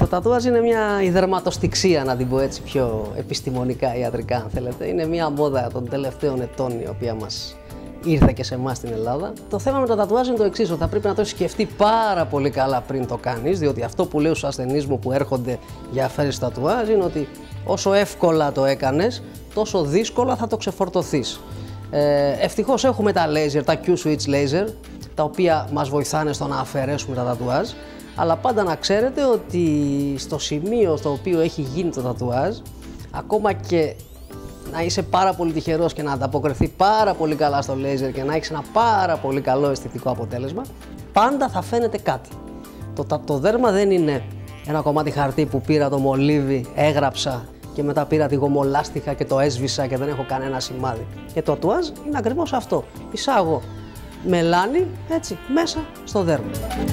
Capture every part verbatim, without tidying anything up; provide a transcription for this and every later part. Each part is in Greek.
Το τατουάζ είναι μια ιδερματοστιξία, να την πω έτσι πιο επιστημονικά, ιατρικά αν θέλετε. Είναι μια μόδα των τελευταίων ετών η οποία μας ήρθε και σε εμάς στην Ελλάδα. Το θέμα με το τατουάζ είναι το εξής, ότι θα πρέπει να το έχεις σκεφτεί πάρα πολύ καλά πριν το κάνεις, διότι αυτό που λέω στους ασθενείς μου που έρχονται για αφαίρεση τατουάζ είναι ότι όσο εύκολα το έκανες, τόσο δύσκολα θα το ξεφορτωθείς. Ε, ευτυχώς έχουμε τα laser, τα Q-Switch laser, τα οποία μας βοηθάνε στο να αφαιρέσουμε τα τατουάζ, αλλά πάντα να ξέρετε ότι στο σημείο στο οποίο έχει γίνει το τατουάζ, ακόμα και να είσαι πάρα πολύ τυχερός και να ανταποκριθεί πάρα πολύ καλά στο λέιζερ και να έχεις ένα πάρα πολύ καλό αισθητικό αποτέλεσμα, πάντα θα φαίνεται κάτι. Το, το, το δέρμα δεν είναι ένα κομμάτι χαρτί που πήρα το μολύβι, έγραψα και μετά πήρα τη γομολάστιχα και το έσβησα και δεν έχω κανένα σημάδι. Και το τατουάζ είναι ακριβώς αυτό. Εισάγω μελάνι, έτσι, μέσα στο δέρμα.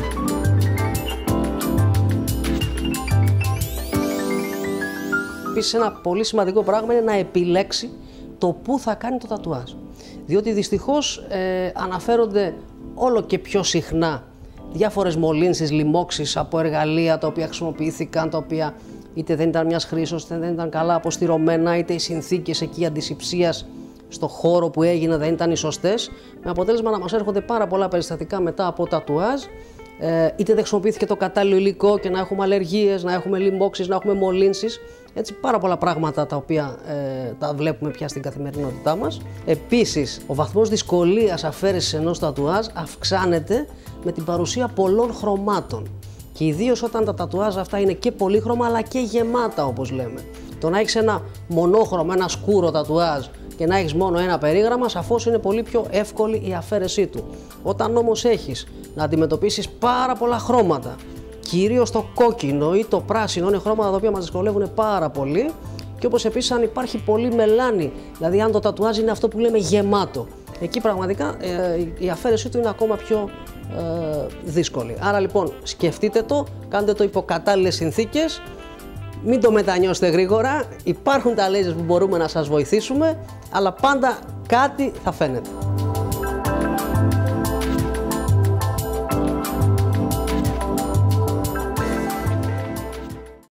Επίσης, ένα πολύ σημαντικό πράγμα είναι να επιλέξει το πού θα κάνει το τατουάζ. Διότι δυστυχώς ε, αναφέρονται όλο και πιο συχνά διάφορες μολύνσεις, λοιμώξεις από εργαλεία τα οποία χρησιμοποιήθηκαν, τα οποία είτε δεν ήταν μιας χρήσης, είτε δεν ήταν καλά αποστηρωμένα, είτε οι συνθήκες εκεί αντισηψίας στο χώρο που έγινε δεν ήταν οι σωστές, με αποτέλεσμα να μας έρχονται πάρα πολλά περιστατικά μετά από τατουάζ, ε, είτε δεν χρησιμοποιήθηκε το κατάλληλο υλικό και να έχουμε αλλεργίες, να έχουμε λοιμώξεις, να έχουμε μολύνσεις. Έτσι, πάρα πολλά πράγματα τα οποία ε, τα βλέπουμε πια στην καθημερινότητά μας. Επίσης, ο βαθμός δυσκολίας αφαίρεσης ενός τατουάζ αυξάνεται με την παρουσία πολλών χρωμάτων. Και ιδίως όταν τα τατουάζ αυτά είναι και πολύχρωμα αλλά και γεμάτα, όπως λέμε. Το να έχεις ένα μονόχρωμο, ένα σκούρο τατουάζ και να έχεις μόνο ένα περίγραμμα, σαφώς είναι πολύ πιο εύκολη η αφαίρεσή του. Όταν όμως έχεις να αντιμετωπίσεις πάρα πολλά χρώματα, κυρίως το κόκκινο ή το πράσινο, είναι χρώματα τα οποία μας δυσκολεύουν πάρα πολύ, και όπως επίσης αν υπάρχει πολύ μελάνι, δηλαδή αν το τατουάζ είναι αυτό που λέμε γεμάτο, εκεί πραγματικά ε, η αφαίρεσή του είναι ακόμα πιο ε, δύσκολη. Άρα λοιπόν σκεφτείτε το, κάντε το υπό κατάλληλες συνθήκες, μην το μετανιώσετε γρήγορα, υπάρχουν τα λέιζερ που μπορούμε να σας βοηθήσουμε, αλλά πάντα κάτι θα φαίνεται.